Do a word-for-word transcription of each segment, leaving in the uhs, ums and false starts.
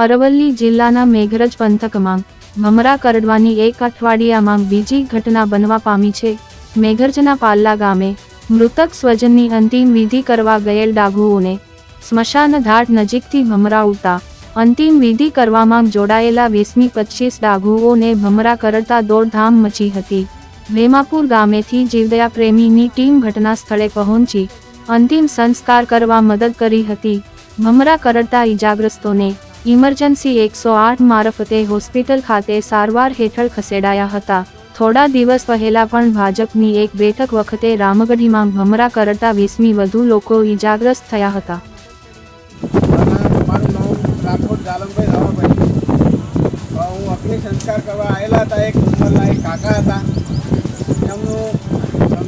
અરવલ્લી જિલ્લાના મેઘરજ પંથકમાં ભમરા કરડવાની એક અઠવાડિયામાં બીજી ઘટના બનવા પામી છે। મેઘરજના પાલ્લા ગામે મૃતક સ્વજનની અંતિમ વિધિ કરવા ગયેલ ડાઘુઓને સ્મશાન ઘાટ નજીકથી ભમરા ઉડતા અંતિમ વિધિ કરવામાં જોડાયેલા વીસમી પચીસ ડાઘુઓને ભમરા કરડતા દોડધામ મચી હતી। વેમાપુર ગામેથી જીવદયા પ્રેમીની ટીમ ઘટના સ્થળે પહોંચી અંતિમ સંસ્કાર કરવા મદદ કરી હતી। ભમરા કરડતા ઈજાગ્રસ્તોને ઇમરજન્સી એકસો આઠ મારફતે હોસ્પિટલ ખાતે સારવાર હેઠળ ખસેડાયા હતા। થોડા દિવસ પહેલા પણ ભાજપની એક બેઠક વખતે રામગઢીમાં ભમરા કરડતા વીસમી વધુ લોકો ઈજાગ્રસ્ત થયા હતા। મારું નામ રાઠોડ જાલમભાઈ રાવાભાઈ, હું અગ્નિ સંસ્કાર કરવા આવેલા હતા। એક ઉંમરના એક કાકા હતા, એમનું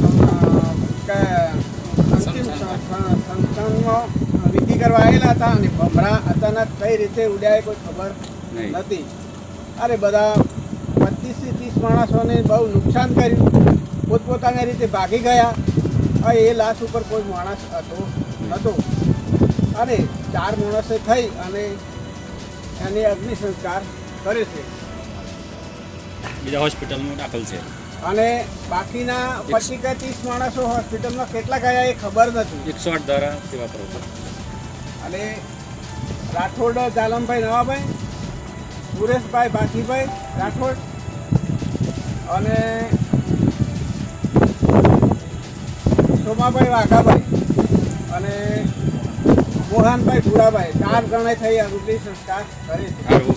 અંતિમ સંસ્કારમાં વિધિ કરવા આવેલા હતા અને ભમરા અચાનક કઈ રીતે ઉડ્યા કોઈ ખબર નથી। અરે બધા પચીસથી ત્રીસ માણસોને બહુ નુકસાન કર્યું, પોતપોતાની રીતે ભાગી ગયા। એ લાશ ઉપર કોઈ માણસ હતો નહોતો અને ચાર માણસે થઈ અને એને અગ્નિ સંસ્કાર કરે છે, બીજા હોસ્પિટલમાં દાખલ છે અને બાકીના પચીસ કે ત્રીસ માણસો હોસ્પિટલમાં કેટલા ગયા એ ખબર નથી। એકસો આઠ દ્વારા સેવા કરો અને રાઠોડ જાલમભાઈ નવાભાઈ, સુરેશભાઈ ભાથીભાઈ રાઠોડ અને સોમાભાઈ વાઘાભાઈ અને મોહનભાઈ ભુરાભાઈ ચાર જણે થઈ અગ્નિ સંસ્કાર કરે છે।